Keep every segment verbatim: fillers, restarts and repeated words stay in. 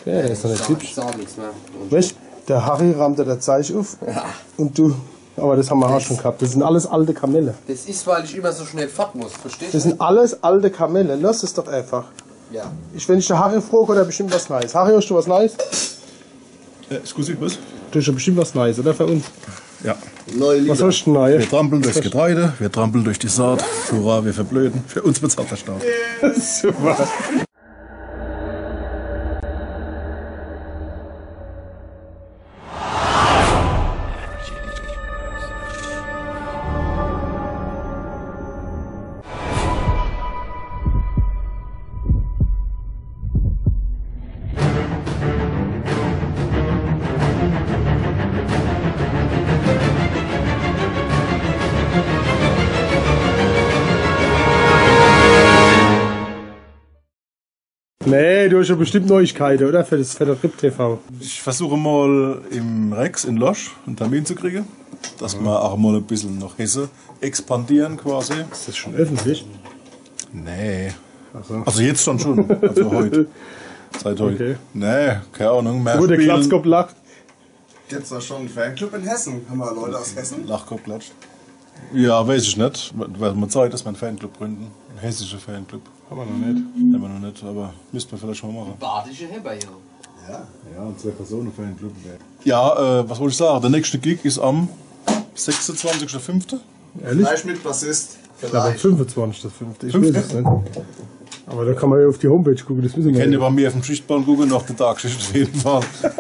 Ja, der ist doch nicht hübsch. Weißt, der Harry rammt der Zeich auf. Ja. Und du. Aber das haben wir auch schon gehabt. Das sind alles alte Kamelle. Das ist, weil ich immer so schnell fort muss, verstehst du? Das sind alles alte Kamelle. Lass es doch einfach. Ja. Ich, wenn ich den Harry frage, hat er bestimmt was Neues. Harry, hast du was Neues? Äh, excuse, was? Du hast ja bestimmt was Neues, oder? Für uns? Ja. Neue Lieder. Was hast du denn Neues? Wir trampeln durchs Getreide, wir trampeln durch die Saat. Hurra, wir verblöden. Für uns bezahlt der Staat. Super. Nee, du hast ja bestimmt Neuigkeiten, oder? Für das für das R I P T V. Ich versuche mal im Rex in Losch einen Termin zu kriegen, dass wir auch mal ein bisschen nach Hesse expandieren quasi. Ist das schon öffentlich? Nee. Ach so. Also jetzt dann schon. Also heute. Seit heute. Okay. Nee, keine Ahnung. Mehr Wo der Glatzkopf lacht. Gibt's da schon einen Fanclub in Hessen? Haben wir Leute aus Hessen? Lachkopf klatscht. Ja, weiß ich nicht. Weil man Zeit, dass wir einen Fanclub gründen. Ein hessischer Fanclub. Haben wir noch nicht. Haben wir noch nicht, aber müssten wir vielleicht mal machen. Badische Heber, ja. Ja. Ja, ein Zwei-Personen-Fanclub. Ja, äh, was wollte ich sagen? Der nächste Gig ist am sechsundzwanzigsten fünften Ehrlich? Vielleicht mit Bassist. Ich glaube Vielleicht. fünfundzwanzigsten fünften Ich weiß es nicht. Aber da kann man ja auf die Homepage gucken, das wissen Ich wir kenne ja. bei mir auf dem Schichtplan gucken, nach der Tagschicht auf jeden Fall.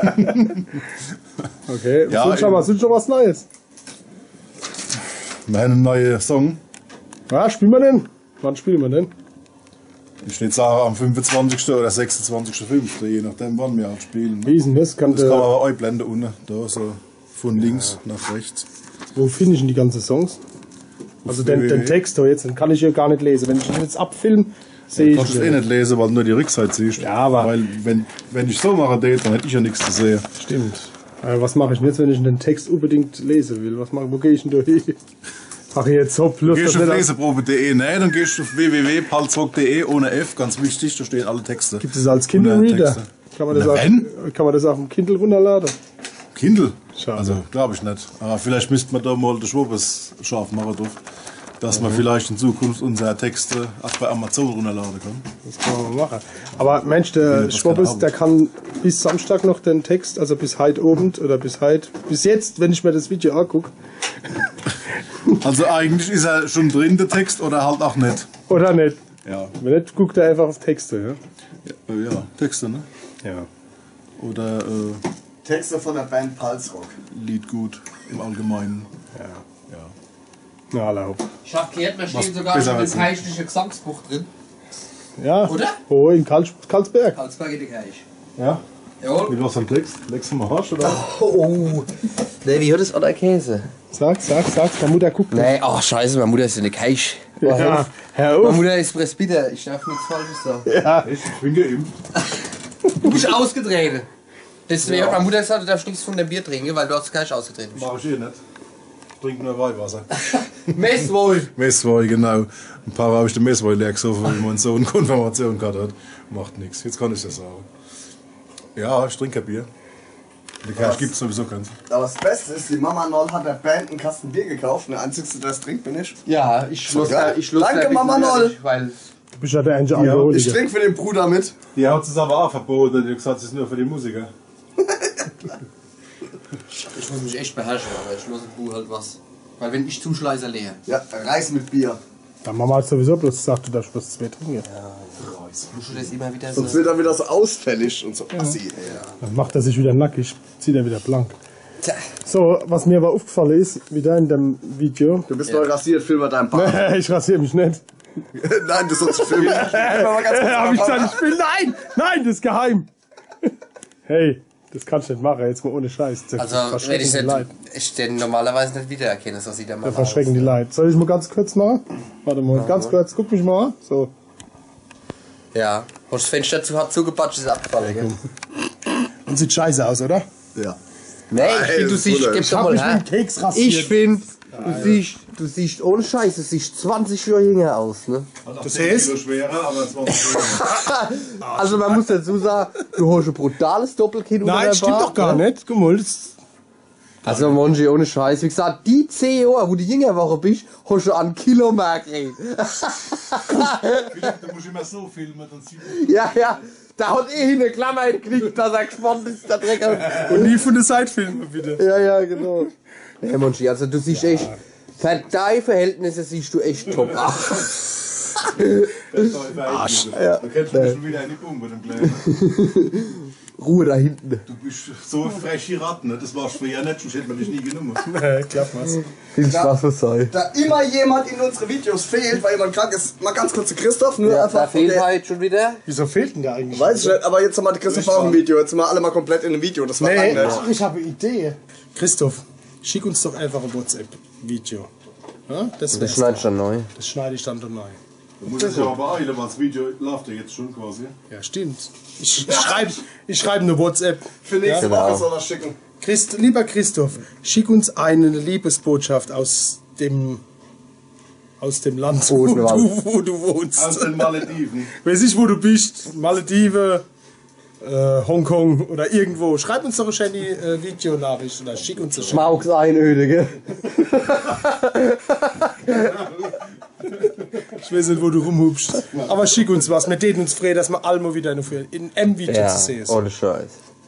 Okay, Ja, sonst aber, sonst noch was Neues. Wir haben einen neuen Song. Ja, spielen wir denn? Wann spielen wir denn? Ich nicht sagen, am fünfundzwanzigsten oder sechsundzwanzigsten fünften je nachdem, wann wir auch spielen. Wie ist denn das? Kann Das der, kann man aber einblenden unten, da so von links nach rechts. wo finde ich denn die ganzen Songs? Also den, den Text da jetzt, den kann ich ja gar nicht lesen. Wenn ich den jetzt abfilme, sehe ich Kannst du es eh nicht lesen, weil du nur die Rückseite siehst. Ja, aber- Weil, wenn, wenn ich so mache, dann hätte ich ja nichts zu sehen. Stimmt. Äh, was mache ich denn jetzt, wenn ich den Text unbedingt lesen will? Was mache, wo gehe ich denn da hin? Ach jetzt hopp, Luft. Gehst das du auf nicht leseprobe punkt de, ne? Dann gehst du auf w w w punkt palzrock punkt de ohne F, ganz wichtig, da stehen alle Texte. Gibt es als Kindle Reader? Texte. Kann man, das Na, auf, wenn? kann man das auf dem Kindle runterladen? Kindle? Schade. Also, glaube ich nicht. Aber vielleicht müsste man da mal den Schwuppes scharf machen drauf. Dass man vielleicht in Zukunft unsere Texte auch bei Amazon runterladen kann. Das kann man mal machen. Aber Mensch, der das Schwabbes, kann der kann bis Samstag noch den Text, also bis heute Abend oder bis heute, bis jetzt, wenn ich mir das Video angucke. Also eigentlich ist er schon drin, der Text, oder halt auch nicht. Oder nicht? Ja. Wenn nicht, guckt er einfach auf Texte. Ja, ja Texte, ne? Ja. ja. Oder äh, Texte von der Band Palzrock. Lied gut im Allgemeinen. Ja. Ja. Na, erlaubt. Ich hab gehört, wir Was stehen sogar besser schon im als- kirchlichen Gesangsbuch drin. Ja. Oder? Wo? In Karls Karlsberg. Karlsberg in der Kirche. Ja. Jawohl. Mit was für ein Text? Nächstes Mal Arsch, oder? Oh. Ne, wie hört es an der Käse? Sag, sag, sag. Meine Mutter guckt. Nee, oh scheiße, meine Mutter ist in der Kirche. Oh, Ja. Hör Meine auf. Mutter ist Presbyter, ich darf nichts Falsches sagen. Ja. Ich bin geimpft. Du bist ausgetreten. Deswegen hat meine Mutter gesagt, du darfst nichts von dem Bier trinken, weil du aus der Kirche ausgetreten bist. Mach ich eh nicht. Ich trinke nur Weihwasser. Messwohl. Messwein, genau. Ein paar habe ich den Messwein leer gesoffen, weil mein Sohn Konfirmation gehabt hat. Macht nichts. Jetzt kann ich das sagen. Ja, ich trinke kein Bier. In der Kirche gibt es sowieso keins. Aber das Beste ist, die Mama Noll hat der Band einen Kasten Bier gekauft. Und der Einzige, der das trinkt, bin ich. Ja, ich schloss Ja. da, ich schloss Danke, da ein bisschen Mama Noll. ehrlich, weil Du bist ja der einzige Ich Alkoholiker. trinke für den Bruder mit. Die hat es aber auch verboten. Die hat gesagt, es ist nur für die Musiker. ich muss mich echt beherrschen, aber ich los im Buch halt was. Weil wenn ich zuschleiße leer. Ja, Reis mit Bier. Deine Mama hat sowieso bloß gesagt, du darfst bloß zwei trinken. Musst du das immer wieder so. Sonst wird er wieder so ausfällig und so assi. Ja. Dann macht er sich wieder nackig, zieht er wieder blank. Tja. So, was mir aber aufgefallen ist, wieder in dem Video. Du bist neu rasiert, film mal deinen Bart. Ich rasiere mich nicht. Nein, du sollst filmen. Mal ganz kurz Hab ich anfangen. gesagt, ich will. Nein! Nein, das ist geheim! Hey, das kannst du nicht machen, jetzt mal ohne Scheiß. Das Also, wenn verschrecken ich die nicht, Leute. ich den normalerweise nicht wiedererkenne, so sieht er mal Das aus. verschrecken die Leute. Soll ich mal ganz kurz machen? Warte mal, ganz kurz, guck mich mal an. So. Ja. Hast du das Fenster zu hart zugepatscht, ist abgefallen, gell? Und sieht scheiße aus, oder? Ja. Nee, ich Nein, finde, du das siehst, ist gib gut, doch hab mal mich her. mit dem Keks rasiert. Ich finde, Du siehst, du siehst ohne Scheiß, du siehst zwanzig Jahre jünger aus, ne? Das heißt, schwerer, aber zwanzig Also man muss dazu sagen, du hast ein brutales Doppelkinn unter Nein, der stimmt Bart, doch gar ne? nicht. Guck mal, das Also Monji, ohne Scheiß, wie gesagt, die zehn Jahre, wo du jünger Woche bist, hast du an Kilo mehr gekriegt. Philipp, du musst immer so filmen, dann sieht man. Ja, ja, da hat eh eine Klammer geknickt, dass er gespannt ist, der Drecker. und nie von der Seite filmen, bitte. Ja, ja, genau. Nee, Monchi, also du siehst echt, für deine Verhältnisse siehst du echt top aus. Arsch. Ja. Da kennst du mich schon wieder eine Pumpe, dem Kleinen. Ruhe da hinten. Du bist so frech hier Ratten, ne? Das warst du früher nicht, sonst hätte man dich nie genommen. Klappt was. Viel Spaß für sei. Da immer jemand in unsere Videos fehlt, weil jemand krank ist. Mal ganz kurz zu Christoph, nur Ja, einfach. da fehlt der- halt schon wieder. Wieso fehlt denn der eigentlich? Weiß ich nicht, aber jetzt haben wir die Christoph auch im Video. Jetzt sind wir alle mal komplett in einem Video. Das war Nee, lang nicht. ach, ich habe eine Idee. Christoph, schick uns doch einfach ein WhatsApp-Video. Ja, das Das wär's schneidest doch. du dann neu. Das schneide ich dann doch neu. Du musst dich aber beeilen, weil das Video läuft ja jetzt schon quasi. Ja, stimmt. Ich, ich schreibe ich schreib eine WhatsApp. Für nächste Genau. Woche soll er schicken. Christ, lieber Christoph, schick uns eine Liebesbotschaft aus dem, aus dem Land, wo Odenwald. du, wo du wohnst. Aus den Malediven. Weiß ich, wo du bist. Malediven, äh, Hongkong oder irgendwo. Schreib uns doch eine schöne äh, Videonachricht oder schick uns das. Schmauks Einöde, gell? Ich weiß nicht, wo du rumhupst. Aber schick uns was. Wir täten uns frei, dass wir alle mal wieder in in einem Video Ja, zu sehen sind. ohne Scheiß.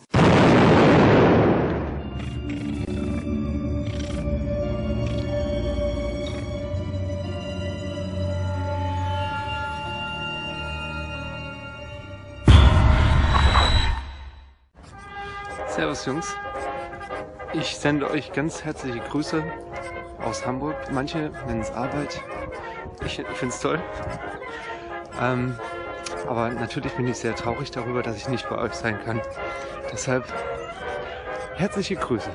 Servus Jungs, ich sende euch ganz herzliche Grüße aus Hamburg. Manche nennen es Arbeit, ich, ich finde es toll. Ähm, aber natürlich bin ich sehr traurig darüber, dass ich nicht bei euch sein kann. Deshalb herzliche Grüße.